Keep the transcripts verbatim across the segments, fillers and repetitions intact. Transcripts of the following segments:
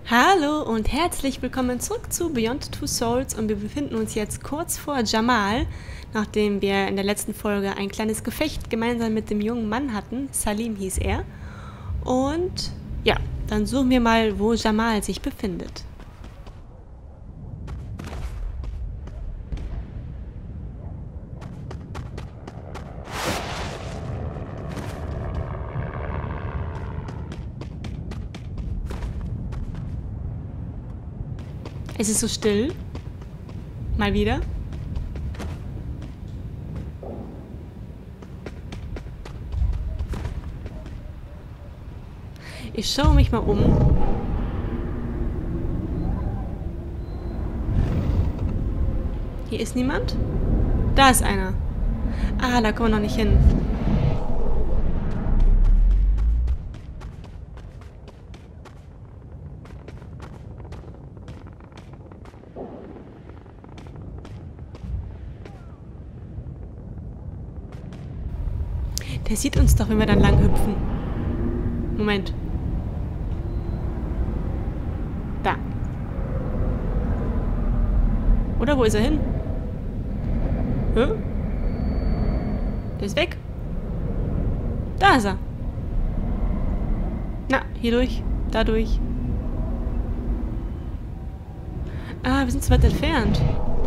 Hallo und herzlich willkommen zurück zu Beyond Two Souls und wir befinden uns jetzt kurz vor Jamal, nachdem wir in der letzten Folge ein kleines Gefecht gemeinsam mit dem jungen Mann hatten. Salim hieß er. Und ja, dann suchen wir mal, wo Jamal sich befindet. Es ist so still. Mal wieder. Ich schaue mich mal um. Hier ist niemand? Da ist einer. Ah, da kommen wir noch nicht hin. Der sieht uns doch, wenn wir dann lang hüpfen. Moment. Da. Oder wo ist er hin? Hä? Der ist weg. Da ist er. Na, hier durch. Da durch. Ah, wir sind zu weit entfernt.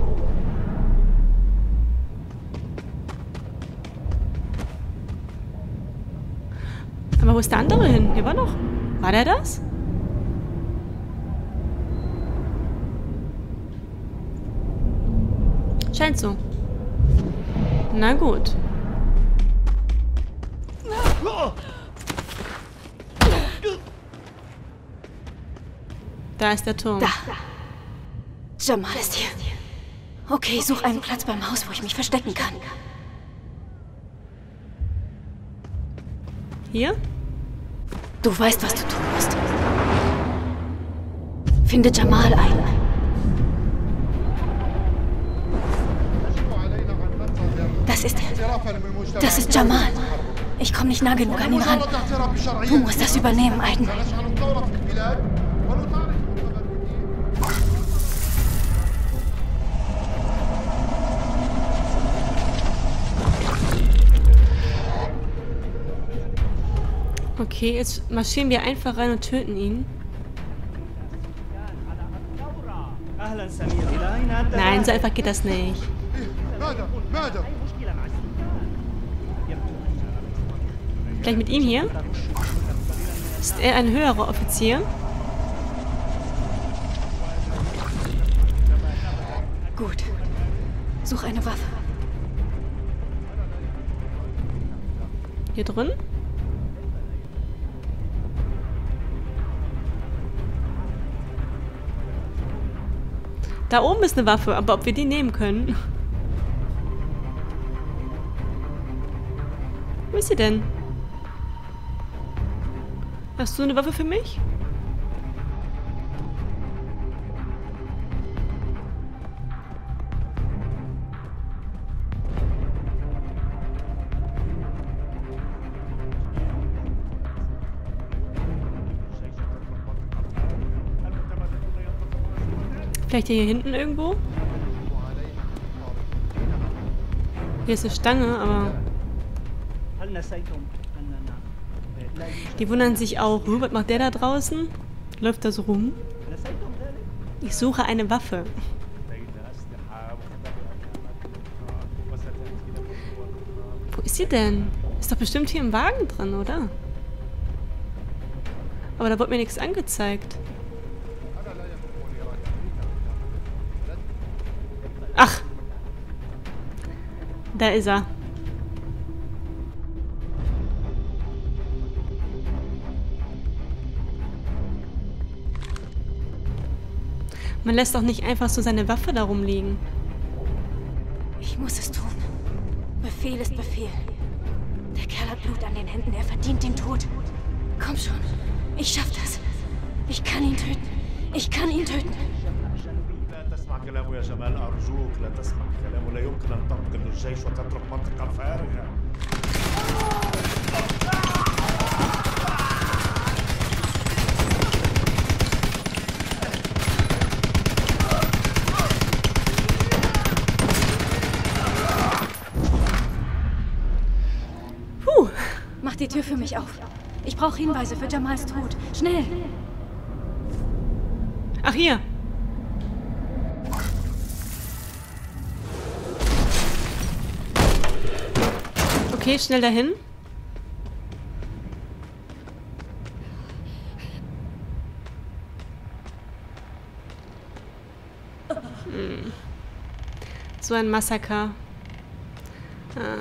Aber wo ist der andere hin? Hier war noch. War der das? Scheint so. Na gut. Da ist der Turm. Da. Jamal ist hier. Okay, such einen Platz beim Haus, wo ich mich verstecken kann. Hier? Du weißt, was du tun musst. Finde Jamal ein. Das ist er. Das ist Jamal. Ich komme nicht nah genug an ihn ran. Du musst das übernehmen, Aiden. Okay, jetzt marschieren wir einfach rein und töten ihn. Nein, so einfach geht das nicht. Gleich mit ihm hier? Ist er ein höherer Offizier? Gut. Such eine Waffe. Hier drin? Da oben ist eine Waffe, aber ob wir die nehmen können? Wo ist sie denn? Hast du eine Waffe für mich? Vielleicht hier hinten irgendwo? Hier ist eine Stange, aber... Die wundern sich auch. Was macht der da draußen? Läuft da so rum? Ich suche eine Waffe. Wo ist sie denn? Ist doch bestimmt hier im Wagen drin, oder? Aber da wurde mir nichts angezeigt. Ach, da ist er. Man lässt doch nicht einfach so seine Waffe da rumliegen. Ich muss es tun. Befehl ist Befehl. Der Kerl hat Blut an den Händen. Er verdient den Tod. Komm schon. Ich schaff das. Ich kann ihn töten. Ich kann ihn töten. كلامه يا جمال أرجوك لا تسمع كلامه لا يمكن أن تنقل الجيش وتترك منطقة فارغة. Tür für mich auf. Ich brauche Hinweise für Jamals Tod. Schnell! Ach, hier. Okay, schnell dahin. Hm. So ein Massaker. Ah.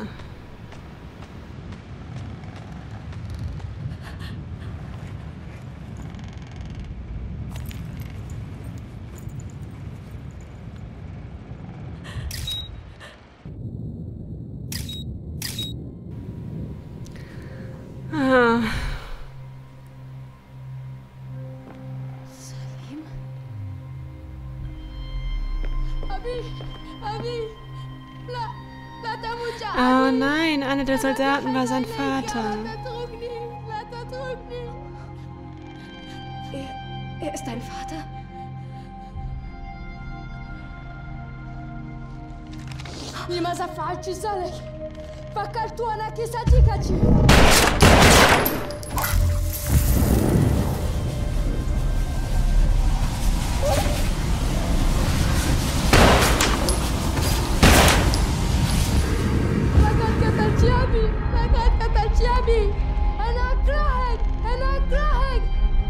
Ah. Salim? Abi! Abi! La, la tamuja! Oh nein, einer der Soldaten war sein Vater. Er, er ist dein Vater? لماذا فعلت ذلك؟ فكرت أنك صديقتي. لقد قتلت أبي، لقد قتلت أبي. أنا أكرهك، أنا أكرهك.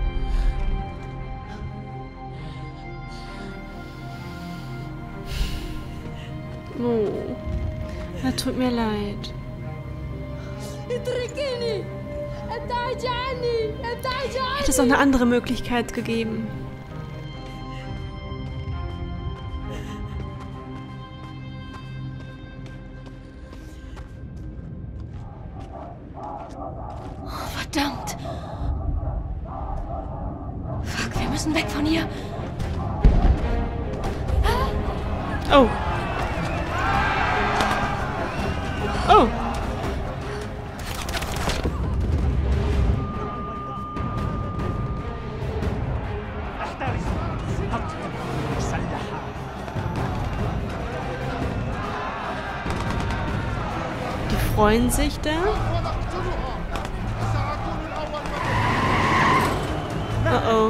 Oh, das tut mir leid. اتركيني. ابتعدي عني، ابتعدي عني. Hätte es auch eine andere Möglichkeit gegeben. Verdammt! Fuck, wir müssen weg von hier. Oh. Oh. Die freuen sich da. Oh oh.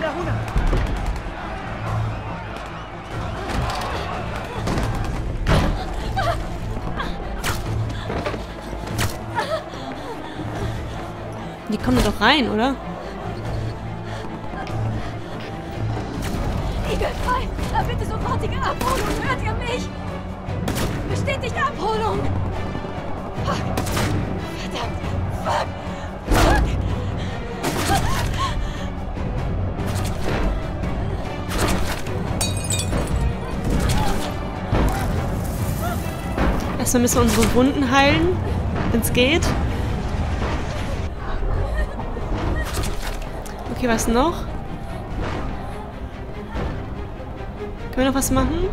Die kommen doch rein, oder? Igel frei! Bitte sofortige Abholung! Hört ihr mich? Bestätigt Abholung! Fuck! Verdammt! Fuck! Fuck! Erstmal müssen wir unsere Wunden heilen, wenn es geht. Okay, was noch? Können wir noch was machen?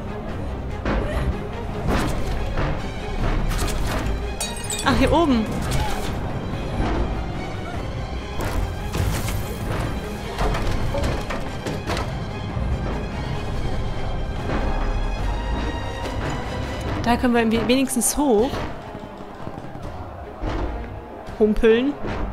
Ach, hier oben. Da können wir wenigstens hoch. Humpeln.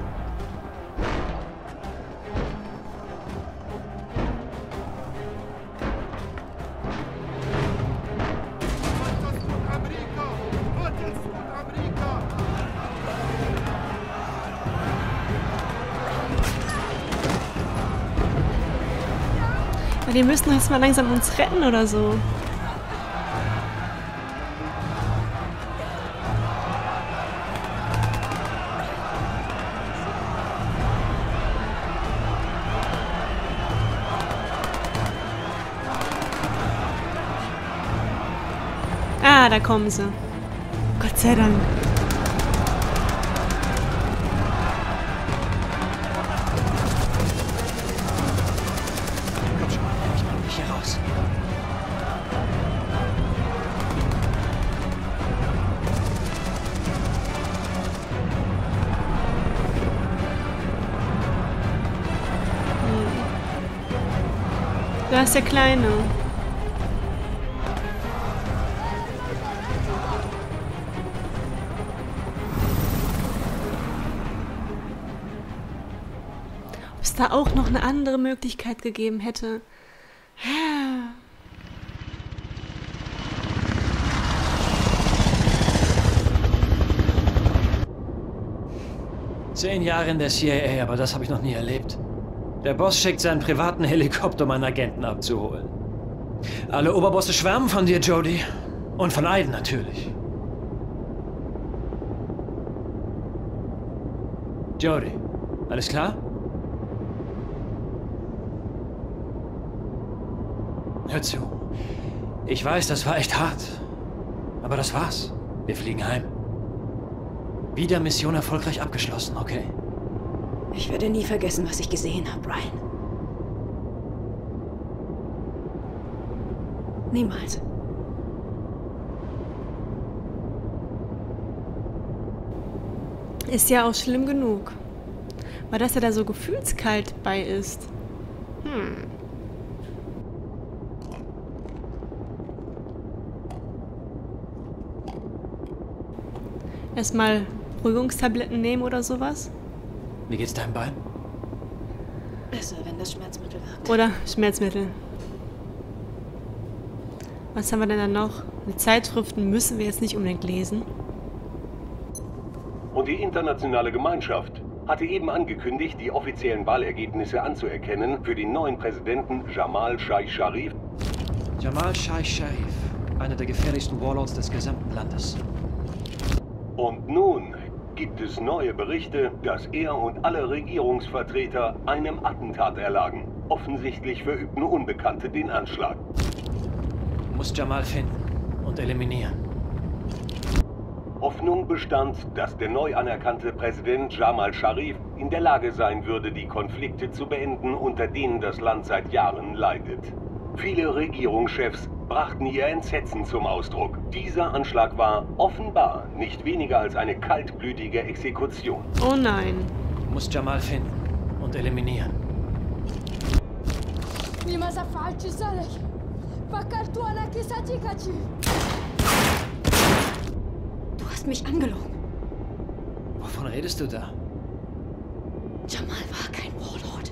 Die müssen jetzt mal langsam uns retten oder so. Ah, da kommen sie. Gott sei Dank. Da ist der Kleine. es da auch noch eine andere Möglichkeit gegeben hätte. Zehn Jahre in der C I A, aber das habe ich noch nie erlebt. Der Boss schickt seinen privaten Helikopter, um einen Agenten abzuholen. Alle Oberbosse schwärmen von dir, Jodie. Und von Aiden natürlich. Jodie, alles klar? Hör zu. Ich weiß, das war echt hart. Aber das war's. Wir fliegen heim. Wieder Mission erfolgreich abgeschlossen, okay? Ich werde nie vergessen, was ich gesehen habe, Ryan. Niemals. Ist ja auch schlimm genug. Aber dass er da so gefühlskalt bei ist. Hm. Erstmal Beruhigungstabletten nehmen oder sowas. Wie geht's deinem Bein? Besser, wenn das Schmerzmittel wirkt. Oder Schmerzmittel. Was haben wir denn da noch? Die Zeitschriften müssen wir jetzt nicht unbedingt lesen. Und die internationale Gemeinschaft hatte eben angekündigt, die offiziellen Wahlergebnisse anzuerkennen für den neuen Präsidenten Jamal Shaikh Sharif. Jamal Shaikh Sharif, einer der gefährlichsten Warlords des gesamten Landes. Und nun gibt es neue Berichte, dass er und alle Regierungsvertreter einem Attentat erlagen. Offensichtlich verübten Unbekannte den Anschlag. Du musst Jamal finden und eliminieren. Hoffnung bestand, dass der neu anerkannte Präsident Jamal Sharif in der Lage sein würde, die Konflikte zu beenden, unter denen das Land seit Jahren leidet. Viele Regierungschefs brachten ihr Entsetzen zum Ausdruck. Dieser Anschlag war offenbar nicht weniger als eine kaltblütige Exekution. Oh nein. Du musst Jamal finden und eliminieren. لماذا فعلت ذلك؟ فكرت أنك صديقتي. Du hast mich angelogen. Wovon redest du da? Jamal war kein Warlord.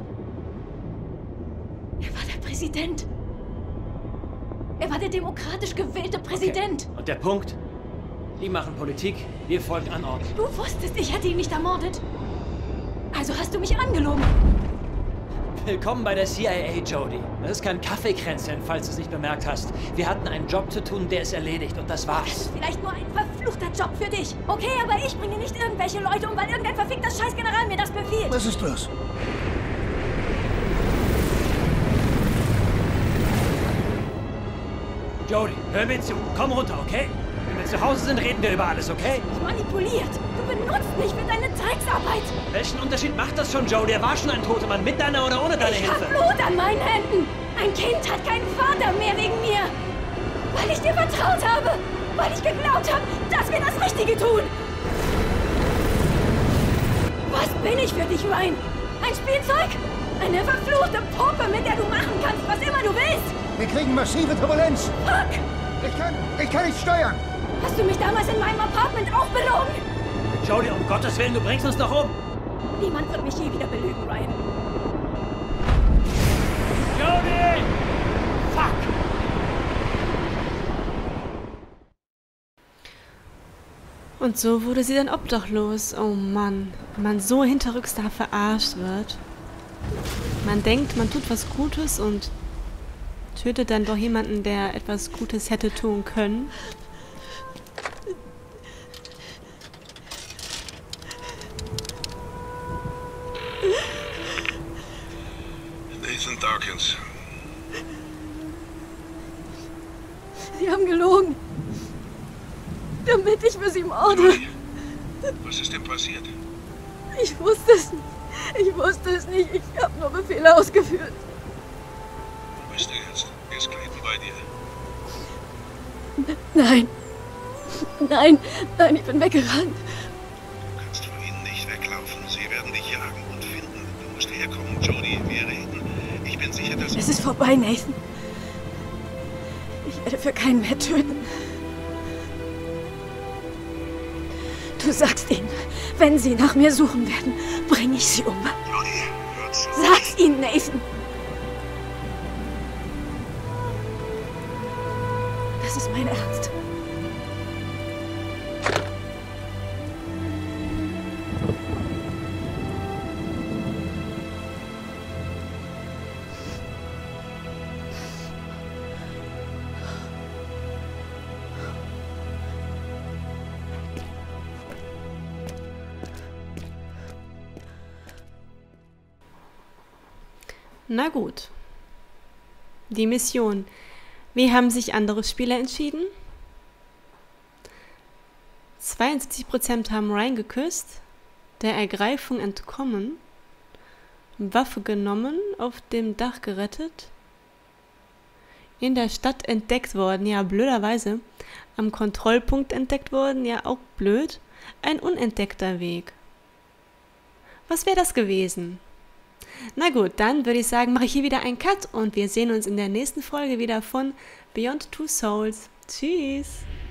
Er war der Präsident. Er war der demokratisch gewählte Präsident. Okay. Und der Punkt? Die machen Politik, wir folgen Anordnungen. Du wusstest, ich hätte ihn nicht ermordet. Also hast du mich angelogen. Willkommen bei der C I A, Jodie. Das ist kein Kaffeekränzchen, falls du es nicht bemerkt hast. Wir hatten einen Job zu tun, der ist erledigt und das Das war's. ist vielleicht nur ein verfluchter Job für dich. Okay, aber ich bringe nicht irgendwelche Leute um, weil irgendein verfickter Scheißgeneral mir das befiehlt. Was ist los? Jodie, hör mir zu. Komm runter, okay? Wenn wir zu Hause sind, reden wir über alles, okay? Manipuliert. Du benutzt mich für deine Drecksarbeit. Welchen Unterschied macht das schon, Jodie? Er war schon ein toter Mann, mit deiner oder ohne deine Ich Hilfe. hab Blut an meinen Händen. Ein Kind hat keinen Vater mehr wegen mir. Weil ich dir vertraut habe. Weil ich geglaubt habe, dass wir das Richtige tun. Was bin ich für dich, Ryan? Ein Spielzeug? Eine verfluchte Puppe, mit der du machen kannst, was immer du willst. Wir kriegen massive Turbulenz. Fuck! Ich kann, ich kann nicht steuern. Hast du mich damals in meinem Apartment auch belogen? Jodie, um Gottes Willen, du bringst uns doch um. Niemand wird mich je wieder belügen, Ryan. Jodie! Fuck! Und so wurde sie dann obdachlos. Oh Mann. Wenn man so hinterrücks da verarscht wird. Man denkt, man tut was Gutes und tötet dann doch jemanden, der etwas Gutes hätte tun können. Nathan Dawkins. Sie haben gelogen. Damit ich für sie morde. Jodie, was ist denn passiert? Ich wusste es nicht. Ich wusste es nicht. Ich habe nur Befehle ausgeführt. Wo bist du jetzt? Ist Clayton bei dir? Nein. Nein. Nein, ich bin weggerannt. Du kannst vor ihnen nicht weglaufen. Sie werden dich jagen und finden. Du musst herkommen, Jodie. Wir reden. Ich bin sicher, dass... Es ist vorbei, Nathan. Ich werde für keinen mehr töten. Du sagst ihnen, wenn sie nach mir suchen werden, bringe ich sie um. Jodie, hör zu. Sag ihn, Nathan. Das ist mein Ernst. Na gut. Die Mission. Wie haben sich andere Spieler entschieden? zweiundsiebzig Prozent haben Ryan geküsst, der Ergreifung entkommen, Waffe genommen, auf dem Dach gerettet, in der Stadt entdeckt worden, ja blöderweise, am Kontrollpunkt entdeckt worden, ja auch blöd, ein unentdeckter Weg. Was wäre das gewesen? Na gut, dann würde ich sagen, mache ich hier wieder einen Cut und wir sehen uns in der nächsten Folge wieder von Beyond Two Souls. Tschüss!